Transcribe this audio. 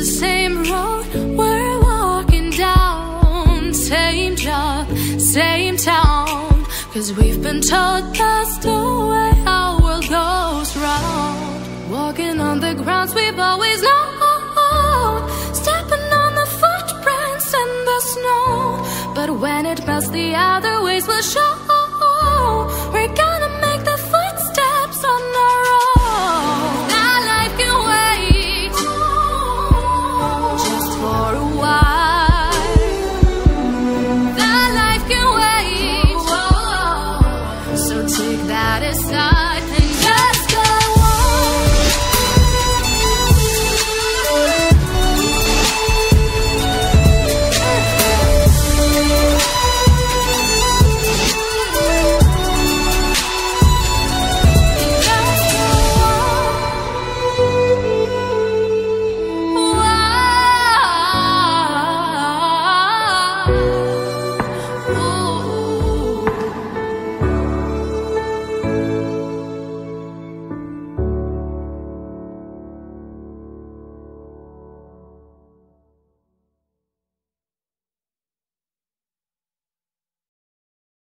same road we're walking down, same job, same town. 'Cause we've been told that's the way our world goes round. Walking on the grounds we've always known, stepping on the footprints in the snow. But when it melts, the other ways will show.